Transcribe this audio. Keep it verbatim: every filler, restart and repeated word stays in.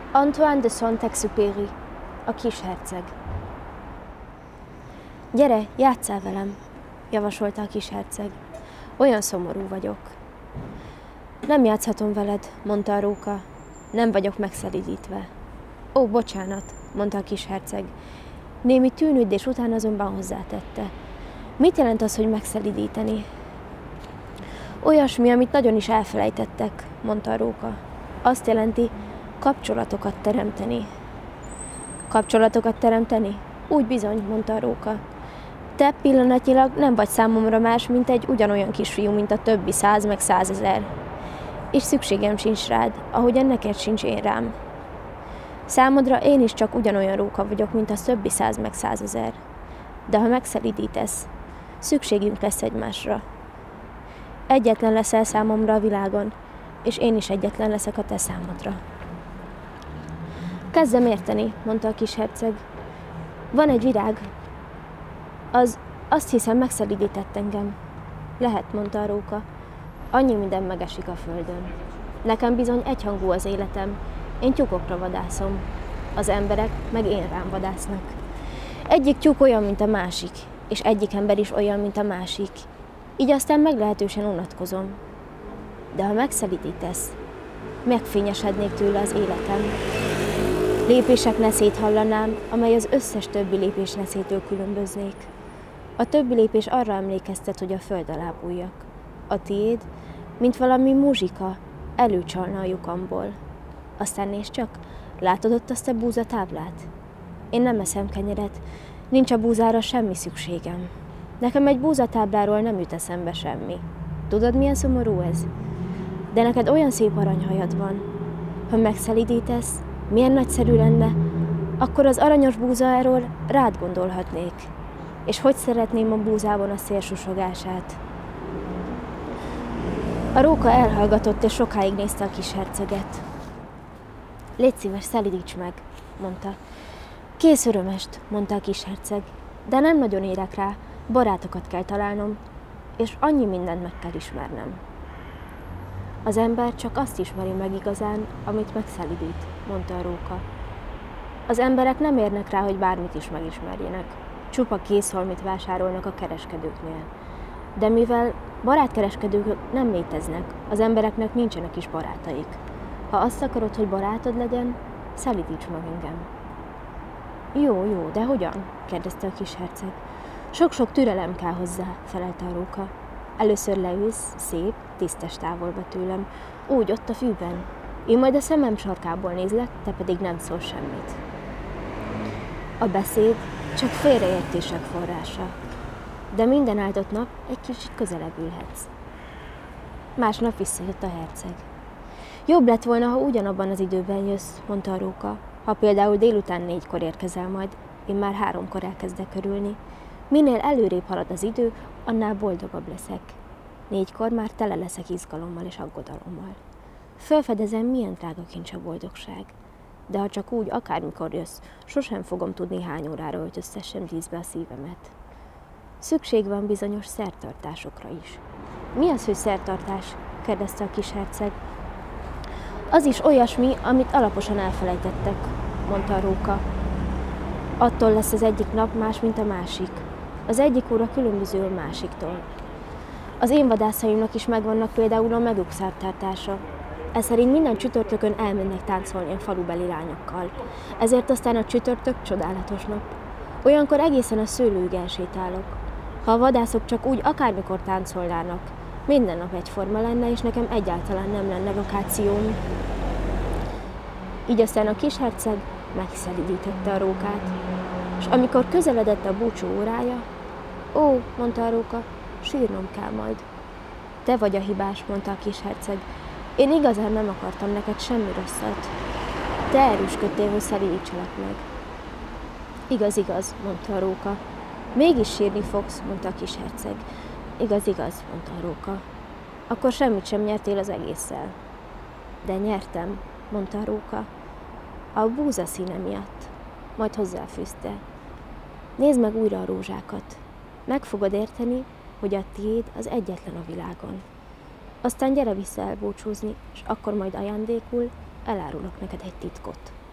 Antoine de Saint-Exupéry, a kis herceg. Gyere, játsszál velem, javasolta a kis herceg. Olyan szomorú vagyok. Nem játszhatom veled, mondta a róka. Nem vagyok megszelídítve. Ó, bocsánat, mondta a kis herceg. Némi tűnődés után azonban hozzátette. Mit jelent az, hogy megszelídíteni? Olyasmi, amit nagyon is elfelejtettek, mondta a róka. Azt jelenti, kapcsolatokat teremteni. Kapcsolatokat teremteni? Úgy bizony, mondta a róka. Te pillanatnyilag nem vagy számomra más, mint egy ugyanolyan kisfiú, mint a többi száz meg százezer. És szükségem sincs rád, ahogyan neked sincs én rám. Számodra én is csak ugyanolyan róka vagyok, mint a többi száz meg százezer. De ha megszelídítesz, szükségünk lesz egymásra. Egyetlen leszel számomra a világon, és én is egyetlen leszek a te számodra. Kezdem érteni, mondta a kis herceg. Van egy virág. Az, azt hiszem, megszelídített engem. Lehet, mondta a róka. Annyi minden megesik a földön. Nekem bizony egyhangú az életem. Én tyúkokra vadászom. Az emberek meg én rám vadásznak. Egyik tyúk olyan, mint a másik, és egyik ember is olyan, mint a másik. Így aztán meglehetősen unatkozom. De ha megszelídítesz, megfényesednék tőle az életem. Lépések neszét hallanám, amely az összes többi lépés neszétől különböznék. A többi lépés arra emlékeztet, hogy a föld alá bújjak. A tiéd, mint valami muzsika, előcsalna a lyukamból. Aztán nézd csak, látod ott azt a búzatáblát? Én nem eszem kenyeret, nincs a búzára semmi szükségem. Nekem egy búzatábláról nem jut eszembe semmi. Tudod, milyen szomorú ez? De neked olyan szép aranyhajad van. Ha megszelídítesz, milyen nagyszerű lenne, akkor az aranyos búzáról rád gondolhatnék. És hogy szeretném a búzában a szél susogását. A róka elhallgatott, és sokáig nézte a kis herceget. Légy szíves, szelídíts meg, mondta. Kész örömest, mondta a kis herceg, de nem nagyon érek rá, barátokat kell találnom, és annyi mindent meg kell ismernem. Az ember csak azt ismeri meg igazán, amit megszelídít, mondta a róka. Az emberek nem érnek rá, hogy bármit is megismerjenek. Csupa készholmit vásárolnak a kereskedőknél. De mivel barátkereskedők nem léteznek, az embereknek nincsenek is barátaik. Ha azt akarod, hogy barátod legyen, szelídíts meg engem. Jó, jó, de hogyan? Kérdezte a kis herceg. Sok-sok türelem kell hozzá, felelte a róka. Először leülsz, szép, tisztes távolba tőlem, úgy ott a fűben. Én majd a szemem sarkából nézlek, te pedig nem szól semmit. A beszéd csak félreértések forrása, de minden áldott nap egy kicsit közelebb ülhetsz. Másnap visszajött a herceg. Jobb lett volna, ha ugyanabban az időben jössz, mondta a róka. Ha például délután négykor érkezel majd, én már háromkor elkezdek örülni. Minél előrébb halad az idő, annál boldogabb leszek. Négykor már tele leszek izgalommal és aggodalommal. Fölfedezem, milyen drága kincs a boldogság. De ha csak úgy, akármikor jössz, sosem fogom tudni, hány órára öltöztessem díszbe a szívemet. Szükség van bizonyos szertartásokra is. Mi az, hogy szertartás? Kérdezte a kis herceg. Az is olyasmi, amit alaposan elfelejtettek, mondta a róka. Attól lesz az egyik nap más, mint a másik. Az egyik óra különböző a másiktól. Az én vadászaimnak is megvannak például a megük szertartása. Ez szerint minden csütörtökön elmennek táncolni a falubeli lányokkal. Ezért aztán a csütörtök csodálatos nap. Olyankor egészen a szőlőig elsétálok. Ha a vadászok csak úgy akármikor táncolnának, minden nap egyforma lenne, és nekem egyáltalán nem lenne vakációm. Így aztán a kis herceg megszelídítette a rókát, és amikor közeledett a búcsú órája, ó, mondta a róka, sírnom kell majd. Te vagy a hibás, mondta a kis herceg. Én igazán nem akartam neked semmi rosszat. Te erősködtél, hogy szelídítselek meg. Igaz, igaz, mondta a róka. Mégis sírni fogsz, mondta a kis herceg. Igaz, igaz, mondta a róka. Akkor semmit sem nyertél az egésszel. De nyertem, mondta a róka. A búza színe miatt. Majd hozzáfűzte. Nézd meg újra a rózsákat. Meg fogod érteni, hogy a tiéd az egyetlen a világon. Aztán gyere vissza elbúcsúzni, és akkor majd ajándékul elárulok neked egy titkot.